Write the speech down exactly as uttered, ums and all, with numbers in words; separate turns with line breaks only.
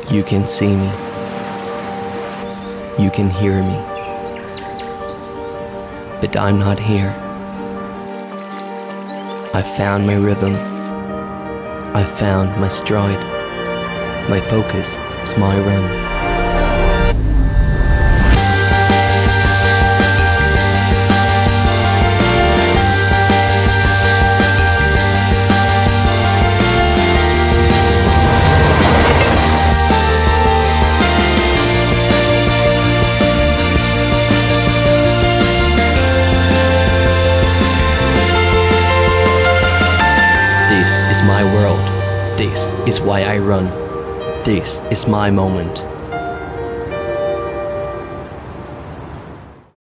You can see me. You can hear me. But I'm not here. I found my rhythm. I found my stride. My focus is my run. This is my world. This is why I run. This is my moment.